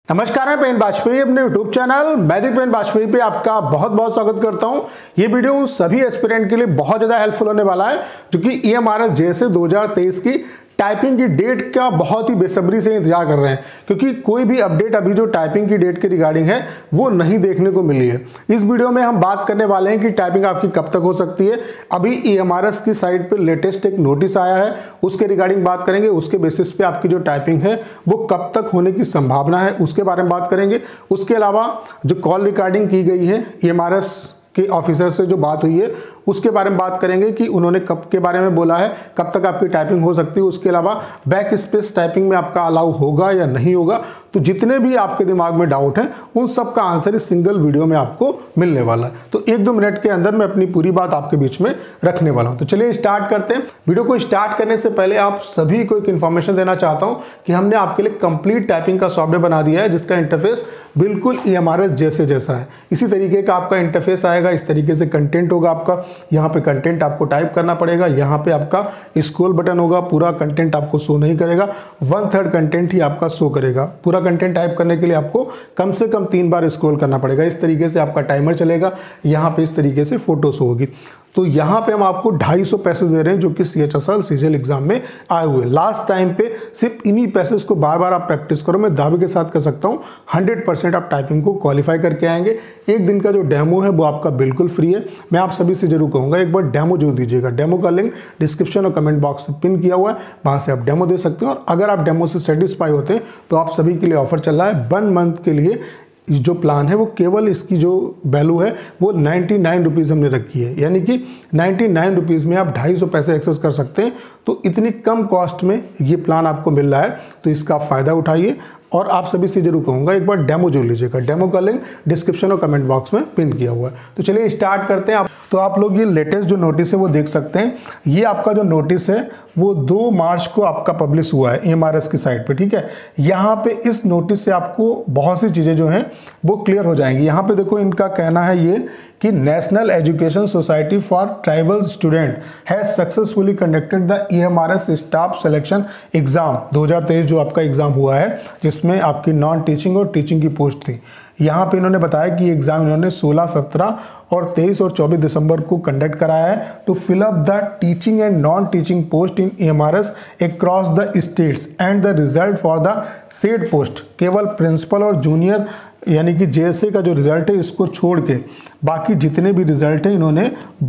नमस्कार, मैं पेन वाजपेयी अपने YouTube channel magic pen Vajpayee पे आपका बहुत बहुत स्वागत करता हूं। ये वीडियो सभी एस्पिरेंट के लिए बहुत ज़्यादा हेल्पफुल होने वाला है, जो कि EMRS JSA 2023 की टाइपिंग की डेट का बहुत ही बेसब्री से इंतजार कर रहे हैं, क्योंकि कोई भी अपडेट अभी जो टाइपिंग की डेट के रिगार्डिंग है वो नहीं देखने को मिली है। इस वीडियो में हम बात करने वाले हैं कि टाइपिंग आपकी कब तक हो सकती है। अभी EMRS की साइट पे लेटेस्ट एक नोटिस आया है, उसके रिगार्डिंग बात करेंगे। उसके बेसिस पे आपकी जो टाइपिंग है वो कब तक होने की संभावना है उसके बारे में बात करेंगे। उसके अलावा जो कॉल रिकॉर्डिंग की गई है EMRS के ऑफिसर से जो बात हुई है उसके बारे में बात करेंगे कि उन्होंने कब के बारे में बोला है, कब तक आपकी टाइपिंग हो सकती है। उसके अलावा बैक स्पेस टाइपिंग में आपका अलाउ होगा या नहीं होगा। तो जितने भी आपके दिमाग में डाउट हैं उन सब का आंसर इस सिंगल वीडियो में आपको मिलने वाला है। तो 1-2 मिनट के अंदर मैं अपनी पूरी बात आपके बीच में रखने वाला हूं। तो चलिए स्टार्ट करते हैं। वीडियो को स्टार्ट करने से पहले आप सभी को एक इन्फॉर्मेशन देना चाहता हूं कि हमने आपके लिए कंप्लीट टाइपिंग का सॉफ्टवेयर बना दिया है, जिसका इंटरफेस बिल्कुल EMRS जैसा है। इसी तरीके का आपका इंटरफेस आएगा, इस तरीके से कंटेंट होगा आपका। यहाँ पे कंटेंट आपको टाइप करना पड़ेगा, यहाँ पे आपका स्क्रॉल बटन होगा, पूरा कंटेंट आपको शो नहीं करेगा, 1/3 कंटेंट ही आपका शो करेगा। पूरा कंटेंट टाइप करने के लिए आपको कम से कम 3 बार स्क्रॉल करना पड़ेगा। इस तरीके से आपका टाइमर चलेगा, यहाँ पे इस तरीके से फोटो शो होगी। तो यहाँ पे हम आपको 250 पैसे दे रहे हैं, जो कि CHSL CGL एग्जाम में आए हुए। लास्ट टाइम पे सिर्फ इन्हीं पैसे को बार बार आप प्रैक्टिस करो। मैं दावे के साथ कह सकता हूँ 100% आप टाइपिंग को क्वालिफाई करके आएंगे। एक दिन का जो डेमो है वो आपका बिल्कुल फ्री है। मैं आप सभी से जरूर कहूँगा एक बार डेमो जो दीजिएगा। डेमो का लिंक डिस्क्रिप्शन और कमेंट बॉक्स में पिन किया हुआ है, वहाँ से आप डेमो दे सकते हैं। और अगर आप डेमो से सेटिस्फाई होते हैं तो आप सभी के लिए ऑफर चल रहा है। 1 मंथ के लिए जो प्लान है वो केवल इसकी जो वैल्यू है वो 99 रुपीज़ हमने रखी है, यानी कि 99 रुपीज़ में आप 250 पैसे एक्सेस कर सकते हैं। तो इतनी कम कॉस्ट में ये प्लान आपको मिल रहा है, तो इसका फ़ायदा उठाइए। और आप सभी से जरूर कहूँगा एक बार डेमो जो लीजिएगा। डेमो का लिंक डिस्क्रिप्शन और कमेंट बॉक्स में पिन किया हुआ है। तो चलिए स्टार्ट करते हैं। तो आप लोग ये लेटेस्ट जो नोटिस है वो देख सकते हैं। ये आपका जो नोटिस है वो 2 मार्च को आपका पब्लिश हुआ है EMRS की साइट पे, ठीक है। यहाँ पे इस नोटिस से आपको बहुत सी चीज़ें जो हैं वो क्लियर हो जाएंगी। यहाँ पे देखो, इनका कहना है ये कि national education society for tribal student has successfully conducted the EMRS staff selection exam 2023, जो आपका एग्जाम हुआ है जिसमें आपकी नॉन टीचिंग और टीचिंग की पोस्ट थी। यहाँ पे इन्होंने बताया कि एग्जाम इन्होंने 16, 17 और 23 और 24 दिसंबर को कंडक्ट कराया है to fill up the teaching and non teaching post in EMRS across the states and the result for the said post केवल प्रिंसिपल और जूनियर यानी कि JSA का जो रिजल्ट है इसको छोड़ के बाकी जितने भी रिजल्ट हैं इन्होंने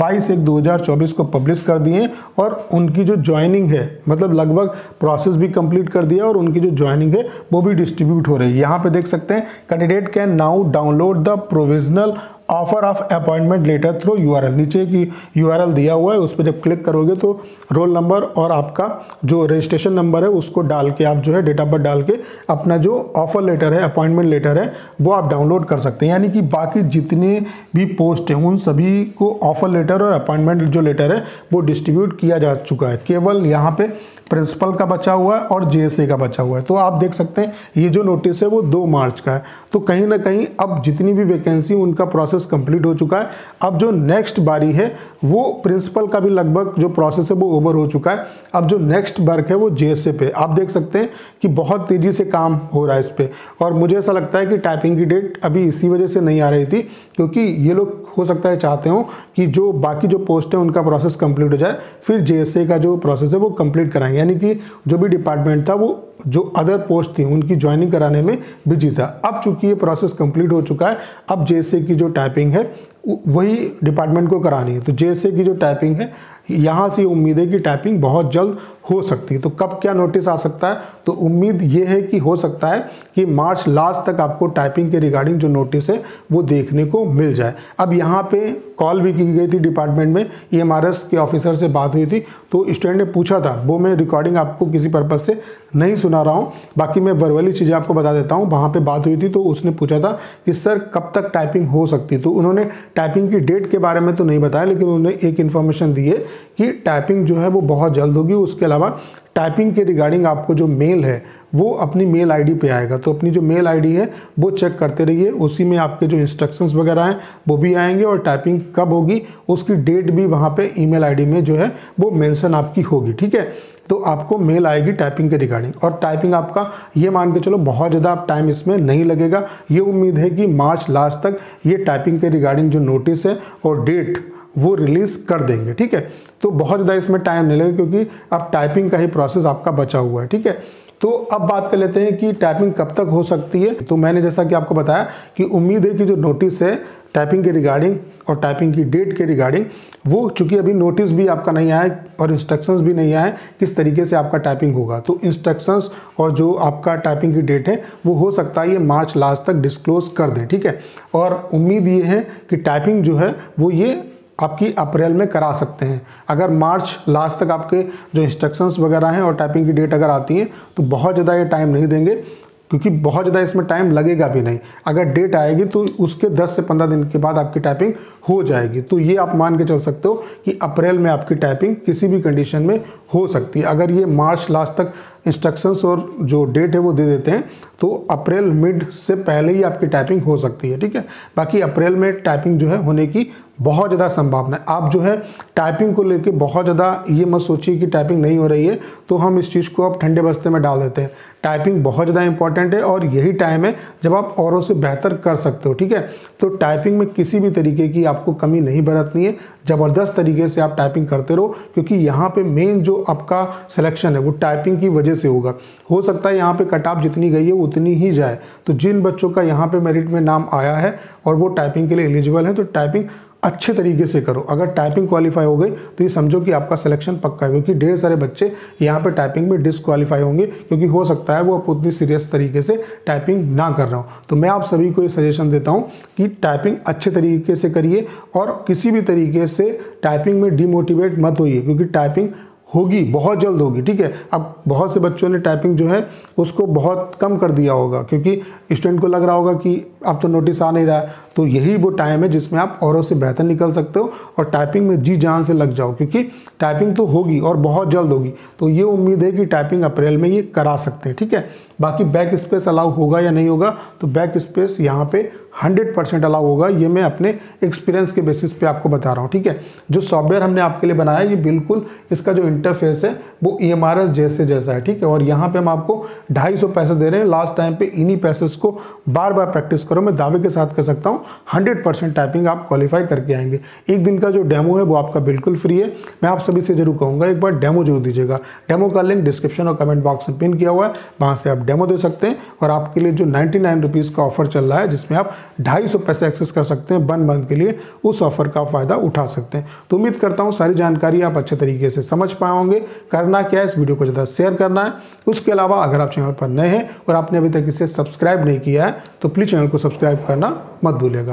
22/1/2024 को पब्लिश कर दिए। और उनकी जो ज्वाइनिंग है, मतलब लगभग प्रोसेस भी कंप्लीट कर दिया और उनकी जो ज्वाइनिंग है वो भी डिस्ट्रीब्यूट हो रही है। यहाँ पे देख सकते हैं, candidate can now download the provisional offer of appointment letter through URL। नीचे की URL दिया हुआ है, उस पर जब क्लिक करोगे तो रोल नंबर और आपका जो रजिस्ट्रेशन नंबर है उसको डाल के आप जो है डेट ऑफ बर्थ डाल के अपना जो ऑफर लेटर है, अपॉइंटमेंट लेटर है, वो आप डाउनलोड कर सकते हैं। यानी कि बाकी जितने भी पोस्ट हैं उन सभी को ऑफर लेटर और अपॉइंटमेंट जो लेटर है वो डिस्ट्रीब्यूट किया जा चुका है। केवल यहाँ पे प्रिंसिपल का बचा हुआ है और JSA का बचा हुआ है। तो आप देख सकते हैं ये जो नोटिस है वो 2 मार्च का है। तो कहीं ना कहीं अब जितनी भी वैकेंसी उनका प्रोसेस कंप्लीट हो चुका है। अब जो नेक्स्ट बारी है वो प्रिंसिपल का भी लगभग जो प्रोसेस है वो ओवर हो चुका है। अब जो नेक्स्ट वर्क है वो JSA पे। आप देख सकते हैं कि बहुत तेज़ी से काम हो रहा है इस पर। और मुझे ऐसा लगता है कि टाइपिंग की डेट अभी इसी वजह से नहीं आ रही थी, क्योंकि ये लोग हो सकता है चाहते हो कि जो बाकी जो पोस्ट है उनका प्रोसेस कंप्लीट हो जाए, फिर JSA का जो प्रोसेस है वो कंप्लीट कराएंगे। यानी कि जो भी डिपार्टमेंट था वो जो अदर पोस्ट थी उनकी ज्वाइनिंग कराने में बिजी था। अब चूंकि ये प्रोसेस कंप्लीट हो चुका है, अब JSA की जो टाइपिंग है वही डिपार्टमेंट को करानी है। तो JSA की जो टाइपिंग है, यहाँ से उम्मीद है कि टाइपिंग बहुत जल्द हो सकती है। तो कब क्या नोटिस आ सकता है, तो उम्मीद ये है कि हो सकता है कि मार्च लास्ट तक आपको टाइपिंग के रिगार्डिंग जो नोटिस है वो देखने को मिल जाए। अब यहाँ पे कॉल भी की गई थी डिपार्टमेंट में, EMRS के ऑफिसर से बात हुई थी। तो स्टूडेंट ने पूछा था, वो मैं रिकॉर्डिंग आपको किसी पर्पज़ से नहीं सुना रहा हूँ, बाकी मैं वर्बली चीज़ें आपको बता देता हूँ। वहाँ पे बात हुई थी तो उसने पूछा था कि सर कब तक टाइपिंग हो सकती है। तो उन्होंने टाइपिंग की डेट के बारे में तो नहीं बताया, लेकिन उन्होंने एक इन्फॉर्मेशन दी है कि टाइपिंग जो है वो बहुत जल्द होगी। उसके अलावा टाइपिंग के रिगार्डिंग आपको जो मेल है वो अपनी मेल आईडी पे आएगा। तो अपनी जो मेल आईडी है वो चेक करते रहिए, उसी में आपके जो इंस्ट्रक्शंस वगैरह हैं वो भी आएंगे। और टाइपिंग कब होगी उसकी डेट भी वहाँ पे ईमेल आईडी में जो है वो मेंशन आपकी होगी, ठीक है। तो आपको मेल आएगी टाइपिंग के रिगार्डिंग। और टाइपिंग आपका ये मान के चलो बहुत ज़्यादा आप टाइम इसमें नहीं लगेगा। ये उम्मीद है कि मार्च लास्ट तक ये टाइपिंग के रिगार्डिंग जो नोटिस है और डेट वो रिलीज़ कर देंगे, ठीक है। तो बहुत ज़्यादा इसमें टाइम नहीं लगेगा क्योंकि अब टाइपिंग का ही प्रोसेस आपका बचा हुआ है, ठीक है। तो अब बात कर लेते हैं कि टाइपिंग कब तक हो सकती है। तो मैंने जैसा कि आपको बताया कि उम्मीद है कि जो नोटिस है टाइपिंग के रिगार्डिंग और टाइपिंग की डेट के रिगार्डिंग, वो चूंकि अभी नोटिस भी आपका नहीं आया है और इंस्ट्रक्शंस भी नहीं आए किस तरीके से आपका टाइपिंग होगा, तो इंस्ट्रक्शंस और जो आपका टाइपिंग की डेट है वो हो सकता है ये मार्च लास्ट तक डिस्क्लोज कर दें, ठीक है। और उम्मीद ये है कि टाइपिंग जो है वो ये आपकी अप्रैल में करा सकते हैं। अगर मार्च लास्ट तक आपके जो इंस्ट्रक्शंस वगैरह हैं और टाइपिंग की डेट अगर आती हैं तो बहुत ज़्यादा ये टाइम नहीं देंगे, क्योंकि बहुत ज़्यादा इसमें टाइम लगेगा भी नहीं। अगर डेट आएगी तो उसके 10 से 15 दिन के बाद आपकी टाइपिंग हो जाएगी। तो ये आप मान के चल सकते हो कि अप्रैल में आपकी टाइपिंग किसी भी कंडीशन में हो सकती है। अगर ये मार्च लास्ट तक इंस्ट्रक्शंस और जो डेट है वो दे देते हैं तो अप्रैल मिड से पहले ही आपकी टाइपिंग हो सकती है, ठीक है। बाकी अप्रैल में टाइपिंग जो है होने की बहुत ज़्यादा संभावना है। आप जो है टाइपिंग को लेके बहुत ज़्यादा ये मत सोचिए कि टाइपिंग नहीं हो रही है तो हम इस चीज़ को अब ठंडे बस्ते में डाल देते हैं। टाइपिंग बहुत ज़्यादा इंपॉर्टेंट है और यही टाइम है जब आप औरों से बेहतर कर सकते हो, ठीक है। तो टाइपिंग में किसी भी तरीके की आपको कमी नहीं बरतनी है, ज़बरदस्त तरीके से आप टाइपिंग करते रहो, क्योंकि यहाँ पे मेन जो आपका सिलेक्शन है वो टाइपिंग की वजह से होगा। हो सकता है यहाँ पे कट ऑफ जितनी गई है उतनी ही जाए। तो जिन बच्चों का यहाँ पे मेरिट में नाम आया है और वो टाइपिंग के लिए एलिजिबल है तो टाइपिंग अच्छे तरीके से करो। अगर टाइपिंग क्वालिफाई हो गई तो ये समझो कि आपका सिलेक्शन पक्का है, क्योंकि ढेर सारे बच्चे यहाँ पे टाइपिंग में डिसक्वालीफाई होंगे क्योंकि हो सकता है वो उतनी सीरियस तरीके से टाइपिंग ना कर रहा हो। तो मैं आप सभी को ये सजेशन देता हूँ कि टाइपिंग अच्छे तरीके से करिए और किसी भी तरीके से टाइपिंग में डिमोटिवेट मत होइए, क्योंकि टाइपिंग होगी, बहुत जल्द होगी, ठीक है। अब बहुत से बच्चों ने टाइपिंग जो है उसको बहुत कम कर दिया होगा क्योंकि स्टूडेंट को लग रहा होगा कि अब तो नोटिस आ नहीं रहा है। तो यही वो टाइम है जिसमें आप औरों से बेहतर निकल सकते हो और टाइपिंग में जी जान से लग जाओ, क्योंकि टाइपिंग तो होगी और बहुत जल्द होगी। तो ये उम्मीद है कि टाइपिंग अप्रैल में ये करा सकते हैं, ठीक है। बाकी बैक स्पेस अलाउ होगा या नहीं होगा, तो बैक स्पेस यहाँ पे 100% अलाउ होगा। ये मैं अपने एक्सपीरियंस के बेसिस पे आपको बता रहा हूँ, ठीक है। जो सॉफ्टवेयर हमने आपके लिए बनाया है ये बिल्कुल इसका जो इंटरफेस है वो EMRS जैसा है, ठीक है। और यहाँ पे हम आपको 250 पैसे दे रहे हैं लास्ट टाइम पे। इन्हीं पैसे को बार बार प्रैक्टिस करो। मैं दावे के साथ कह सकता हूँ 100% टाइपिंग आप क्वालिफाई करके आएंगे। एक दिन का जो डेमो है वो आपका बिल्कुल फ्री है। मैं आप सभी से जरूर कहूँगा एक बार डेमो जरूर दीजिएगा। डेमो का लिंक डिस्क्रिप्शन और कमेंट बॉक्स में पिन किया हुआ है, वहाँ से आप डेमो दे सकते हैं। और आपके लिए जो 99 रुपीज़ का ऑफर चल रहा है जिसमें आप 250 पैसे एक्सेस कर सकते हैं 1 मंथ के लिए, उस ऑफर का फ़ायदा उठा सकते हैं। तो उम्मीद करता हूँ सारी जानकारी आप अच्छे तरीके से समझ पाए होंगे। करना क्या है, इस वीडियो को ज़्यादा शेयर करना है। उसके अलावा अगर आप चैनल पर नए हैं और आपने अभी तक इसे सब्सक्राइब नहीं किया है तो प्लीज़ चैनल को सब्सक्राइब करना मत भूलिएगा।